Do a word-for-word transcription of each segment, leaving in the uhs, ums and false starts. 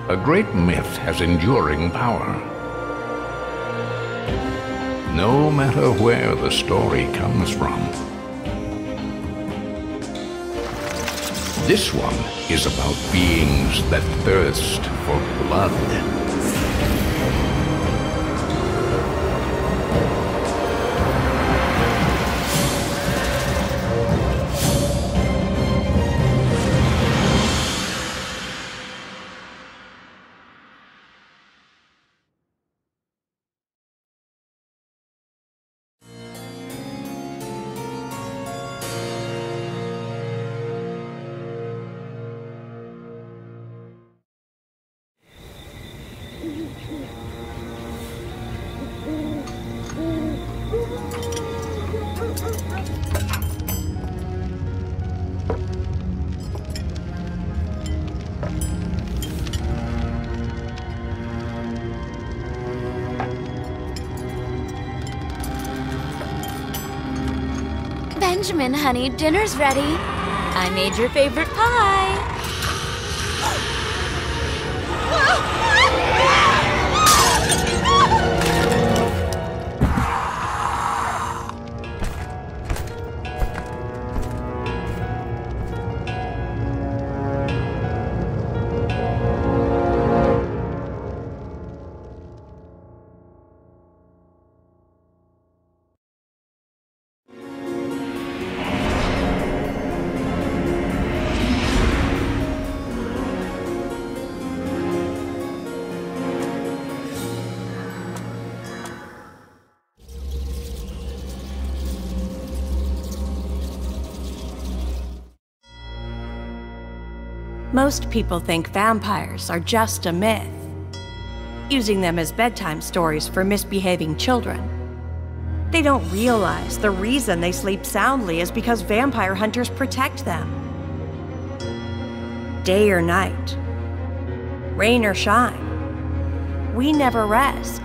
A great myth has enduring power. No matter where the story comes from. This one is about beings that thirst for blood. Benjamin, honey, dinner's ready. I made your favorite pie. Most people think vampires are just a myth, using them as bedtime stories for misbehaving children. They don't realize the reason they sleep soundly is because vampire hunters protect them. Day or night, rain or shine, we never rest.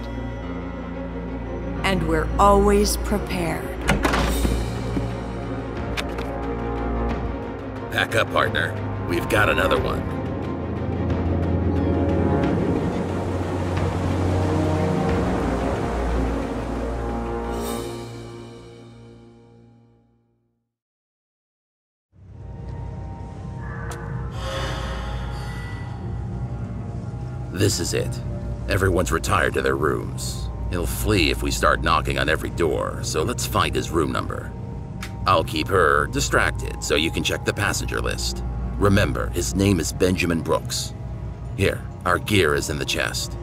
And we're always prepared. Pack up, partner. We've got another one. This is it. Everyone's retired to their rooms. He'll flee if we start knocking on every door, so let's find his room number. I'll keep her distracted so you can check the passenger list. Remember, his name is Benjamin Brooks. Here, our gear is in the chest.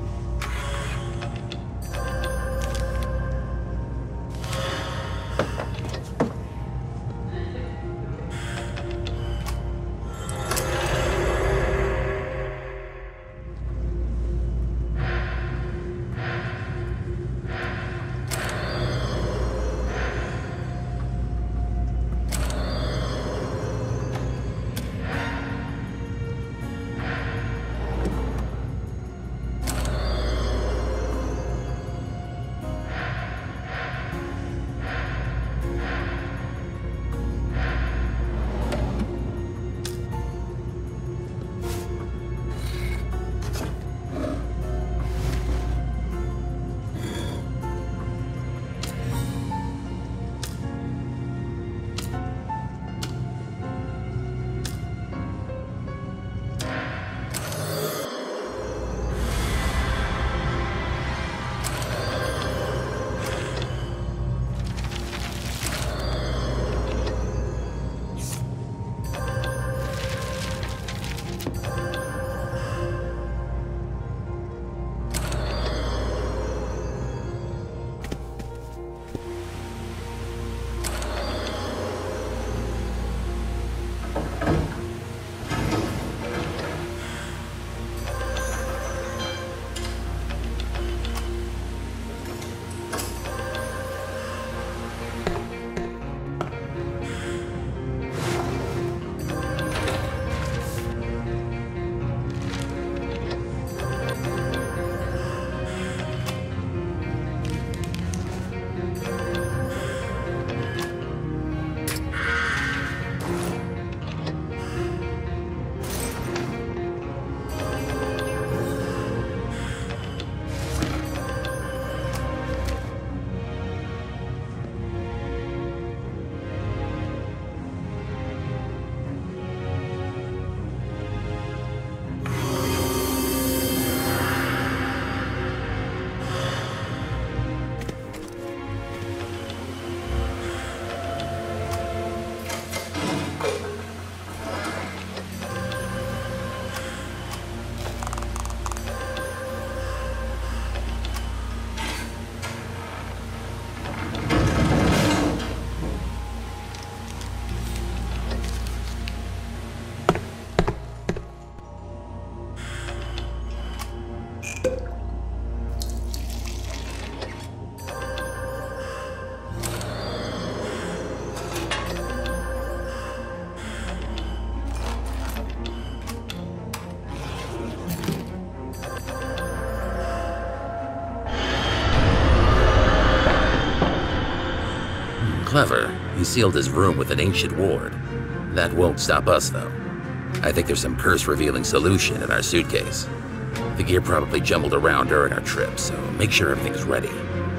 Clever. He sealed his room with an ancient ward. That won't stop us, though. I think there's some curse-revealing solution in our suitcase. The gear probably jumbled around during our trip, so make sure everything's ready.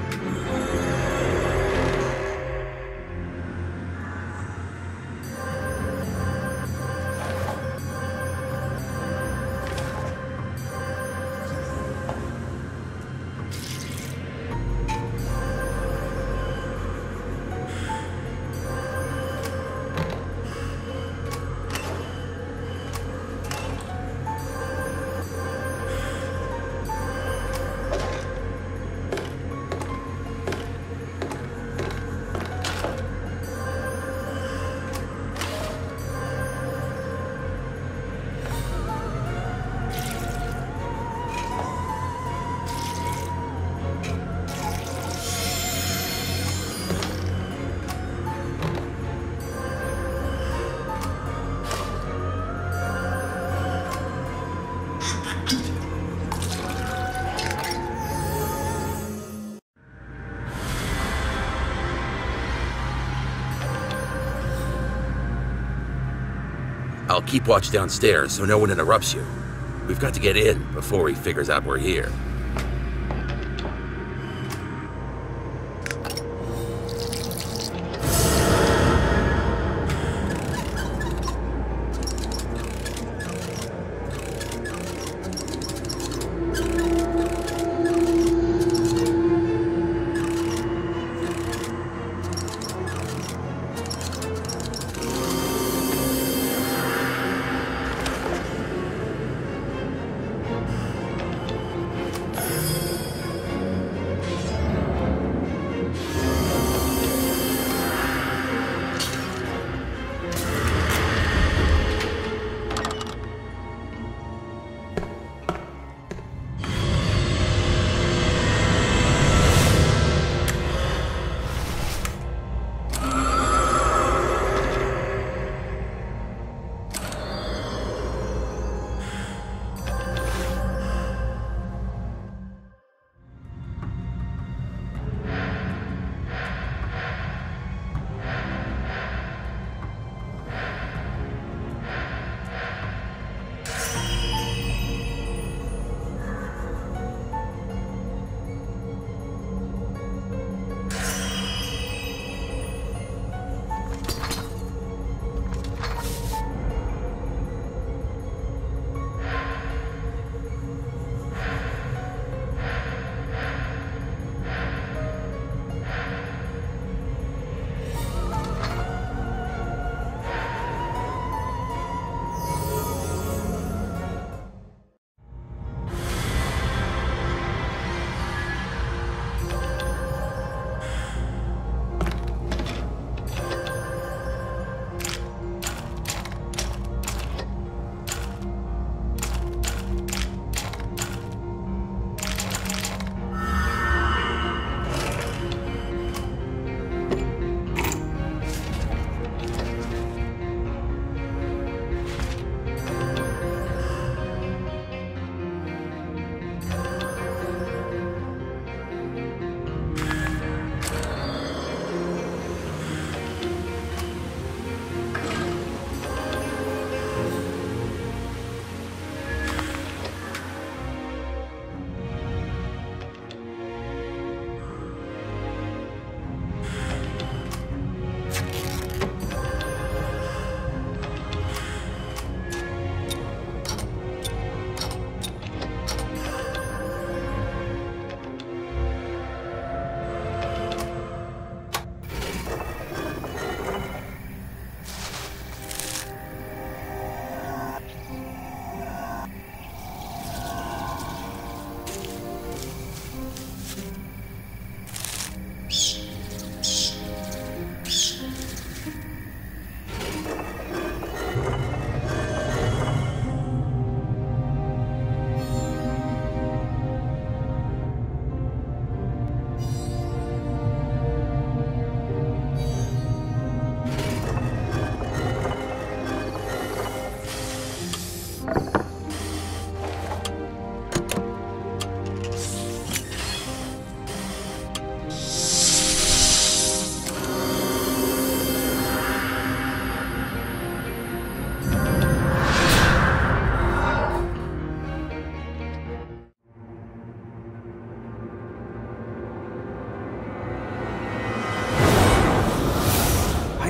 I'll keep watch downstairs so no one interrupts you. We've got to get in before he figures out we're here.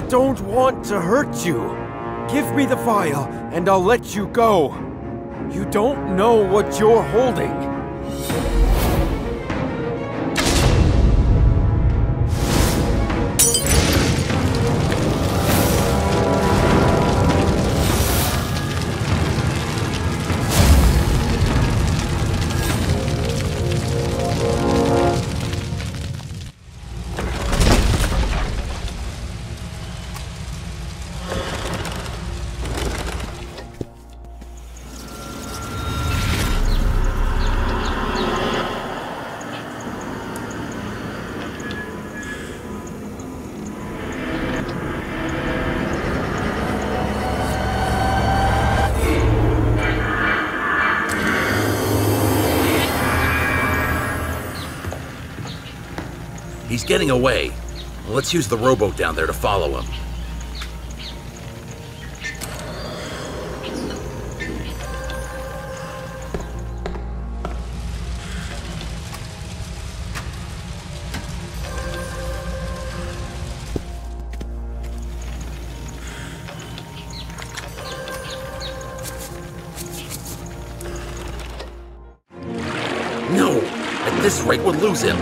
don't want to hurt you. Give me the vial, and I'll let you go. You don't know what you're holding. He's getting away. Let's use the rowboat down there to follow him. No! At this rate, we'll lose him.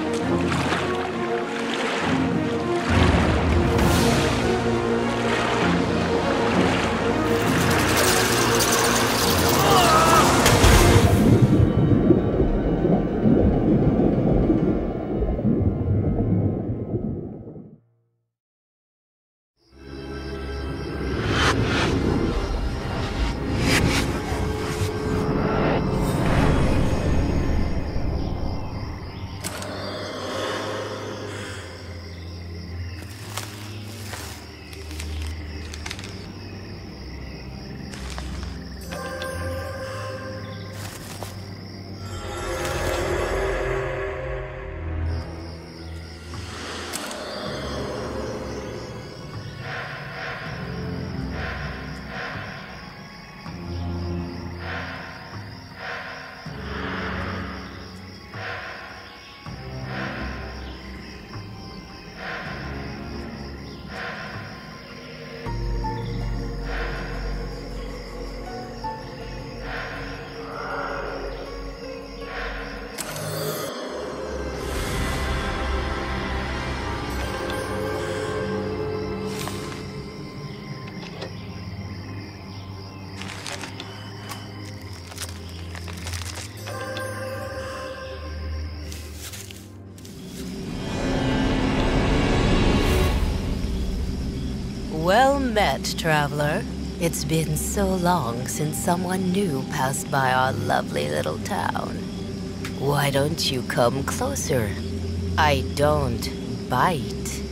Well met, traveler. It's been so long since someone new passed by our lovely little town. Why don't you come closer? I don't bite.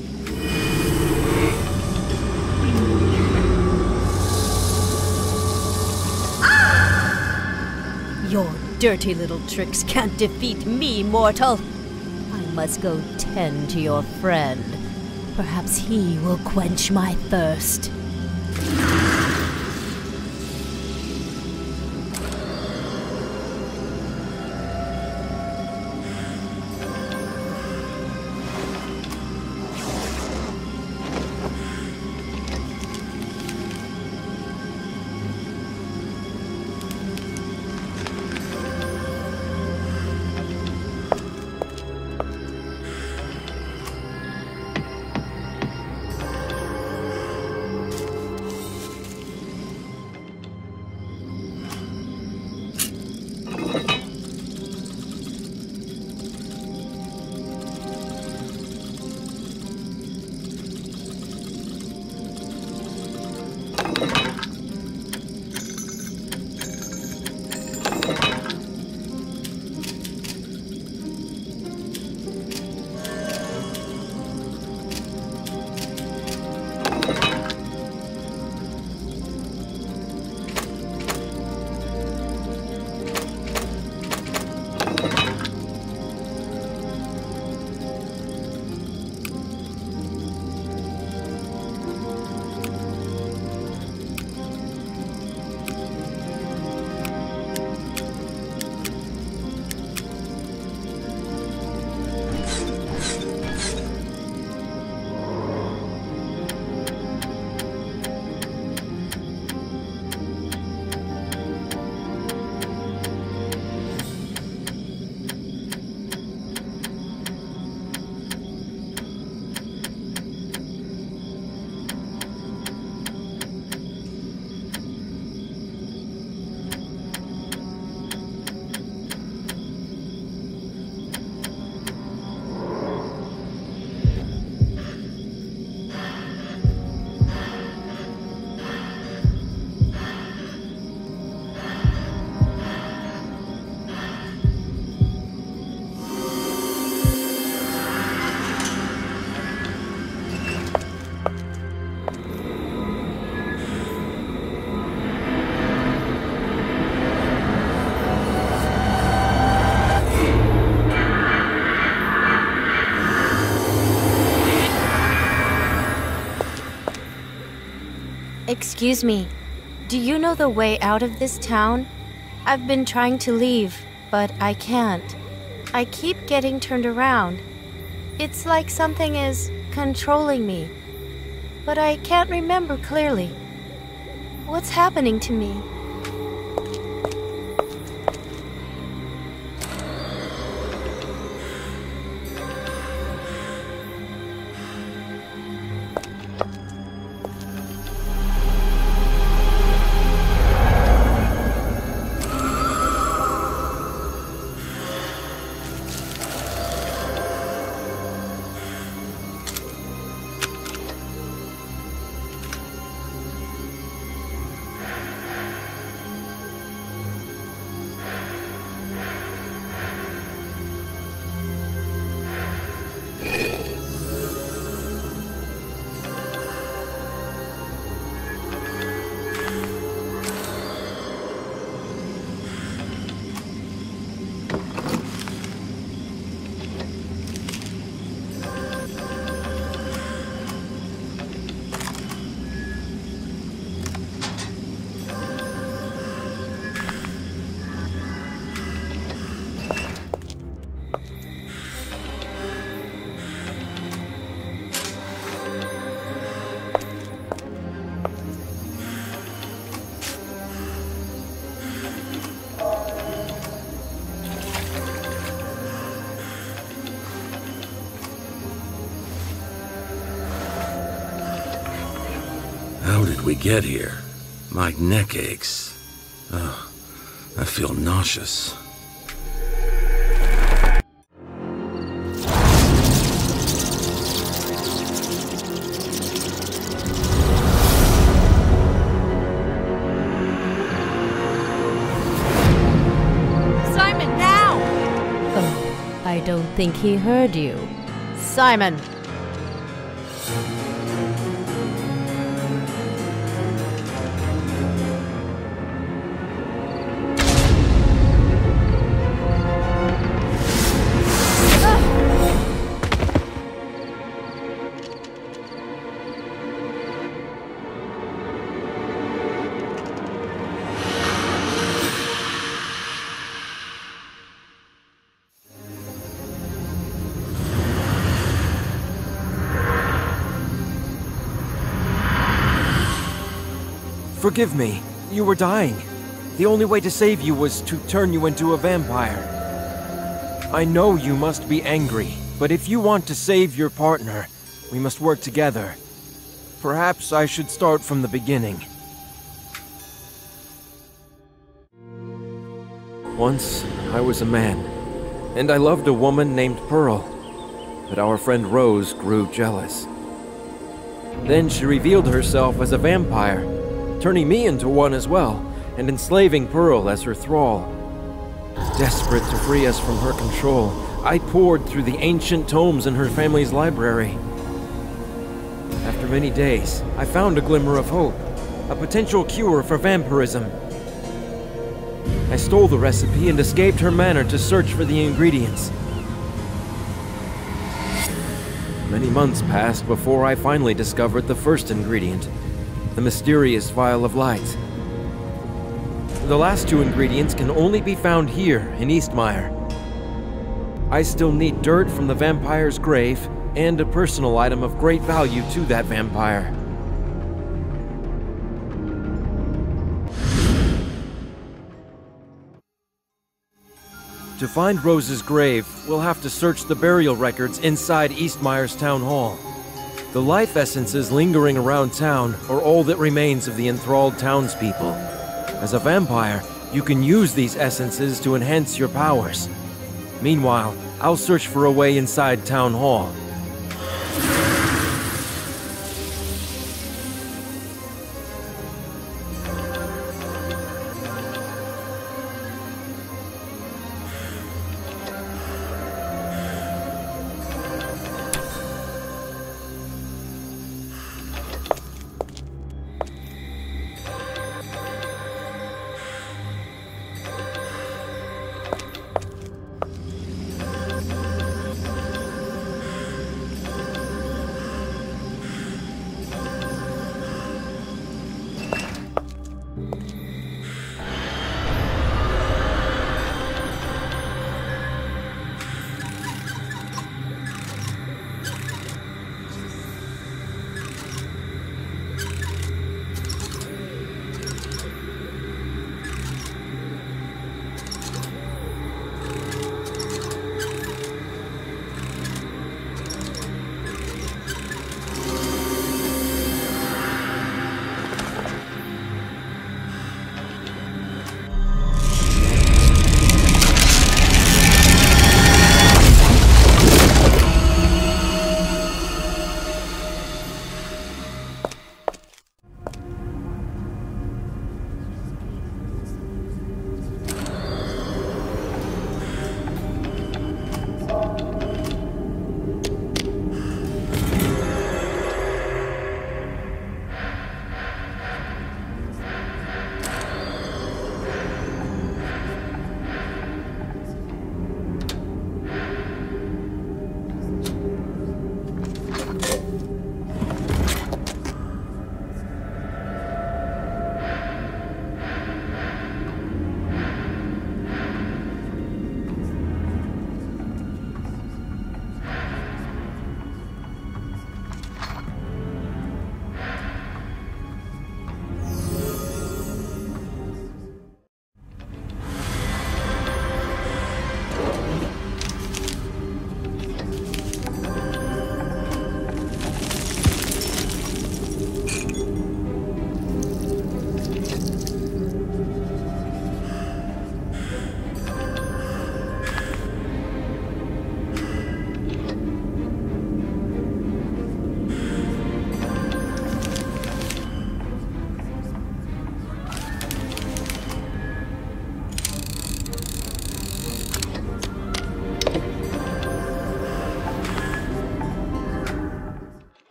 Your dirty little tricks can't defeat me, mortal. I must go tend to your friend. Perhaps he will quench my thirst. Excuse me, do you know the way out of this town? I've been trying to leave, but I can't. I keep getting turned around. It's like something is controlling me, but I can't remember clearly. What's happening to me? How did we get here? My neck aches. Oh, I feel nauseous. Simon, now! Oh, I don't think he heard you. Simon! Forgive me. You were dying. The only way to save you was to turn you into a vampire. I know you must be angry, but if you want to save your partner, we must work together. Perhaps I should start from the beginning. Once, I was a man, and I loved a woman named Pearl, but our friend Rose grew jealous. Then she revealed herself as a vampire, turning me into one as well, and enslaving Pearl as her thrall. Desperate to free us from her control, I poured through the ancient tomes in her family's library. After many days, I found a glimmer of hope, a potential cure for vampirism. I stole the recipe and escaped her manor to search for the ingredients. Many months passed before I finally discovered the first ingredient, the mysterious vial of light. The last two ingredients can only be found here in Eastmire. I still need dirt from the vampire's grave and a personal item of great value to that vampire. To find Rose's grave, we'll have to search the burial records inside Eastmire's town hall. The life essences lingering around town are all that remains of the enthralled townspeople. As a vampire, you can use these essences to enhance your powers. Meanwhile, I'll search for a way inside town hall.